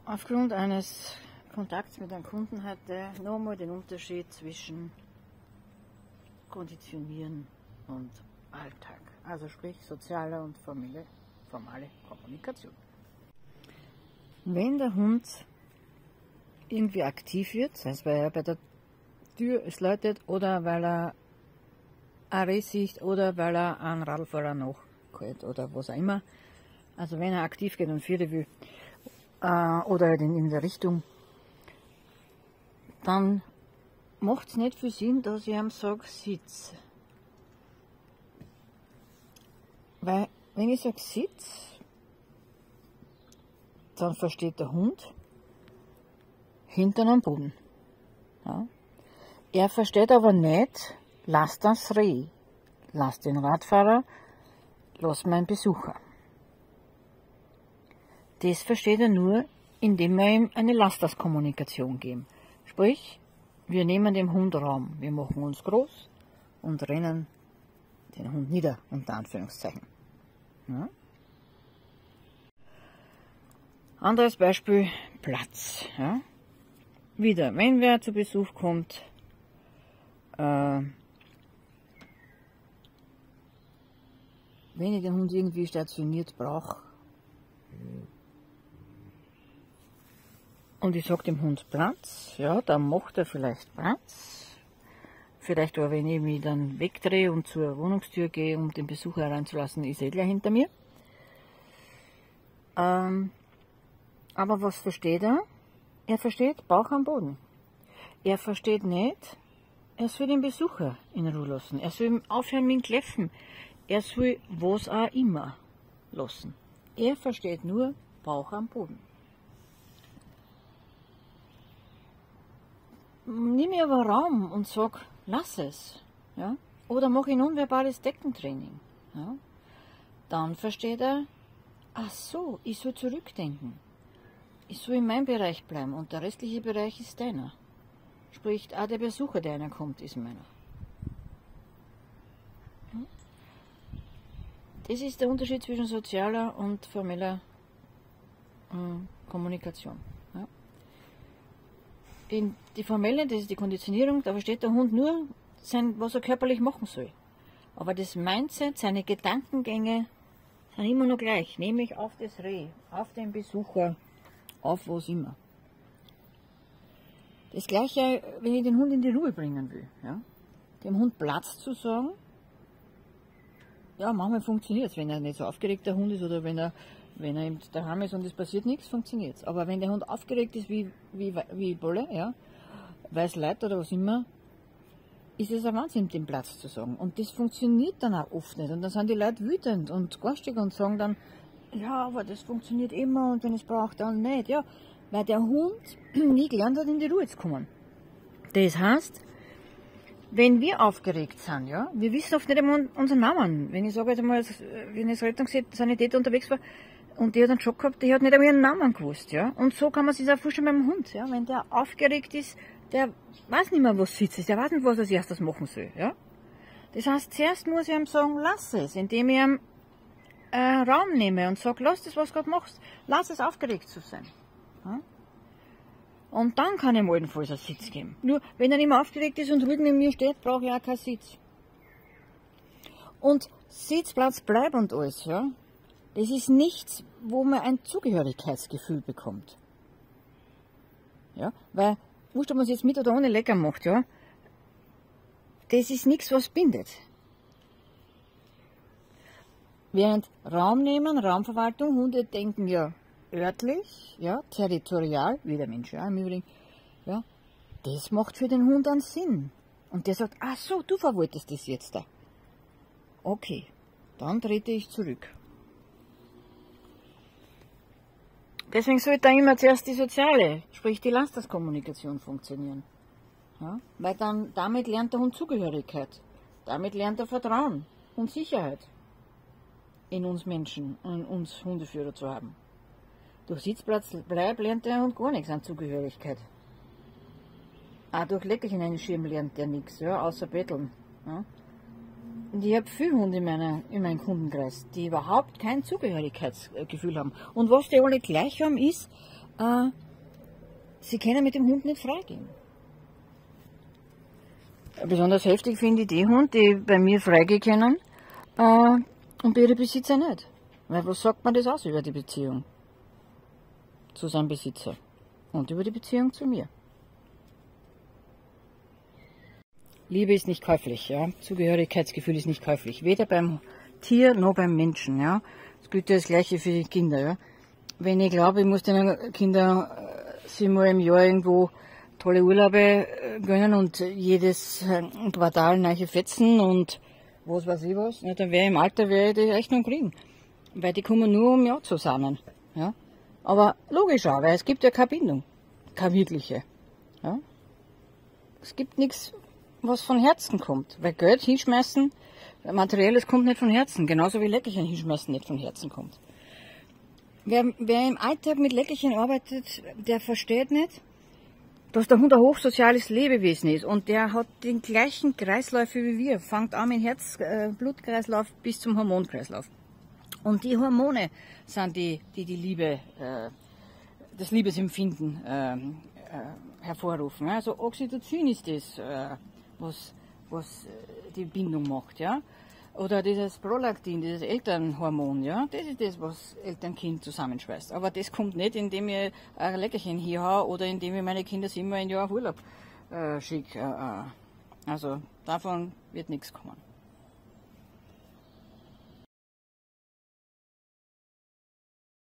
Aufgrund eines Kontakts mit einem Kunden hatte nochmal den Unterschied zwischen Konditionieren und Alltag. Also sprich soziale und formale Kommunikation. Wenn der Hund irgendwie aktiv wird, sei es weil er bei der Tür es läutet oder weil er eine Reh sieht oder weil er einen Radlfahrer nachgeht oder was auch immer. Also wenn er aktiv geht und Pferde will oder halt in der Richtung, dann macht es nicht viel Sinn, dass ich ihm sage, sitz. Weil wenn ich sage, sitz, dann versteht der Hund Hintern am Boden. Ja. Er versteht aber nicht, lass das Reh, lass den Radfahrer, lass meinen Besucher. Das versteht er nur, indem wir ihm eine Lass-das-Kommunikation geben. Sprich, wir nehmen dem Hund Raum, wir machen uns groß und rennen den Hund nieder, unter Anführungszeichen. Ja. Anderes Beispiel, Platz. Ja. Wieder, wenn wer zu Besuch kommt, wenn ich den Hund irgendwie stationiert brauche und ich sage dem Hund Platz, ja, dann macht er vielleicht Platz. Vielleicht aber, wenn ich mich dann wegdrehe und zur Wohnungstür gehe, um den Besucher hereinzulassen, ist er gleich hinter mir. Aber was versteht er? Er versteht Bauch am Boden. Er versteht nicht, er soll den Besucher in Ruhe lassen. Er soll aufhören mit dem Kläffen. Er soll was auch immer lassen. Er versteht nur Bauch am Boden. Nimm mir aber Raum und sag, lass es. Ja? Oder mach ein nonverbales Deckentraining. Ja? Dann versteht er, ach so, ich soll zurückdenken. Ich soll in meinem Bereich bleiben und der restliche Bereich ist deiner. Sprich, auch der Besucher, der einer kommt, ist meiner. Das ist der Unterschied zwischen sozialer und formeller Kommunikation. Ja. Die formelle, das ist die Konditionierung, da versteht der Hund nur, was er körperlich machen soll. Aber das Mindset, seine Gedankengänge sind immer noch gleich, nämlich auf das Reh, auf den Besucher, auf was immer. Das Gleiche, wenn ich den Hund in die Ruhe bringen will. Ja? Dem Hund Platz zu sagen, ja, manchmal funktioniert es, wenn er nicht so aufgeregter Hund ist oder wenn er eben daheim ist und es passiert nichts, funktioniert es. Aber wenn der Hund aufgeregt ist wie Bolle, ja, weil es leid oder was immer, ist es ein Wahnsinn, den Platz zu sagen. Und das funktioniert dann auch oft nicht. Und dann sind die Leute wütend und garstig und sagen dann, ja, aber das funktioniert immer und wenn es braucht, dann nicht. Ja, weil der Hund nie gelernt hat, in die Ruhe zu kommen. Das heißt, wenn wir aufgeregt sind, ja, wir wissen oft nicht einmal unseren Namen. Wenn ich sage jetzt einmal, wenn ich als Rettungssanitäter unterwegs war und die hat einen Schock gehabt, die hat nicht einmal ihren Namen gewusst, ja. Und so kann man sich auch vorstellen beim Hund, ja. Wenn der aufgeregt ist, der weiß nicht mehr, was Sitz ist, der weiß nicht, was er als erstes machen soll, ja. Das heißt, zuerst muss ich ihm sagen, lass es, indem ich ihm Raum nehme und sage, lass das, was du gerade machst, lass es aufgeregt zu sein. Ja? Und dann kann ich ihm allenfalls einen Sitz geben. Nur, wenn er nicht mehr aufgeregt ist und ruhig neben mir steht, brauche ich auch keinen Sitz. Und Sitz, Platz, Bleib und alles, ja, das ist nichts, wo man ein Zugehörigkeitsgefühl bekommt. Ja, weil, wurscht, ob man es jetzt mit oder ohne lecker macht, ja, das ist nichts, was bindet. Während Raum nehmen, Raumverwaltung, Hunde denken ja örtlich, ja, territorial, wie der Mensch ja im Übrigen, ja, das macht für den Hund einen Sinn. Und der sagt, ach so, du verwolltest das jetzt da. Okay, dann trete ich zurück. Deswegen sollte da immer zuerst die soziale, sprich die Lass-das-Kommunikation funktionieren. Ja, weil dann, damit lernt der Hund Zugehörigkeit, damit lernt er Vertrauen und Sicherheit in uns Menschen, in uns Hundeführer zu haben. Durch Sitzplatz Bleib lernt der Hund gar nichts an Zugehörigkeit. Auch durch Leckerchen einschirmen lernt der nichts, ja, außer betteln. Ja. Und ich habe viele Hunde in meinem Kundenkreis, die überhaupt kein Zugehörigkeitsgefühl haben. Und was die alle gleich haben, ist, sie können mit dem Hund nicht freigehen. Besonders heftig finde ich die Hunde, die bei mir freigehen können und bei ihren Besitzer nicht. Weil was sagt man das aus über die Beziehung zu seinem Besitzer und über die Beziehung zu mir? Liebe ist nicht käuflich, ja. Zugehörigkeitsgefühl ist nicht käuflich. Weder beim Tier noch beim Menschen, ja. Das gilt ja das Gleiche für die Kinder, ja. Wenn ich glaube, ich muss den Kindern 7-mal im Jahr irgendwo tolle Urlaube gönnen und jedes Quartal neue Fetzen und was weiß ich was, ja, dann im Alter werde ich die Rechnung kriegen. Weil die kommen nur um ja zusammen. Ja. Aber logisch auch, weil es gibt ja keine Bindung. Keine wirkliche. Ja. Es gibt nichts, was von Herzen kommt. Weil Geld hinschmeißen, Materielles kommt nicht von Herzen. Genauso wie Leckerchen hinschmeißen nicht von Herzen kommt. Wer im Alltag mit Leckerchen arbeitet, der versteht nicht, dass der Hund ein hochsoziales Lebewesen ist und der hat den gleichen Kreisläufe wie wir. Fängt an mit Herz-Blutkreislauf bis zum Hormonkreislauf. Und die Hormone sind die Liebe, das Liebesempfinden hervorrufen. Also Oxytocin ist das, was die Bindung macht, ja. Oder dieses Prolaktin, dieses Elternhormon, ja, das ist das, was Eltern-Kind zusammenschweißt. Aber das kommt nicht, indem ich ein Leckerchen hier habe oder indem ich meine Kinder 7-mal im Jahr auf Urlaub schicke. Also davon wird nichts kommen.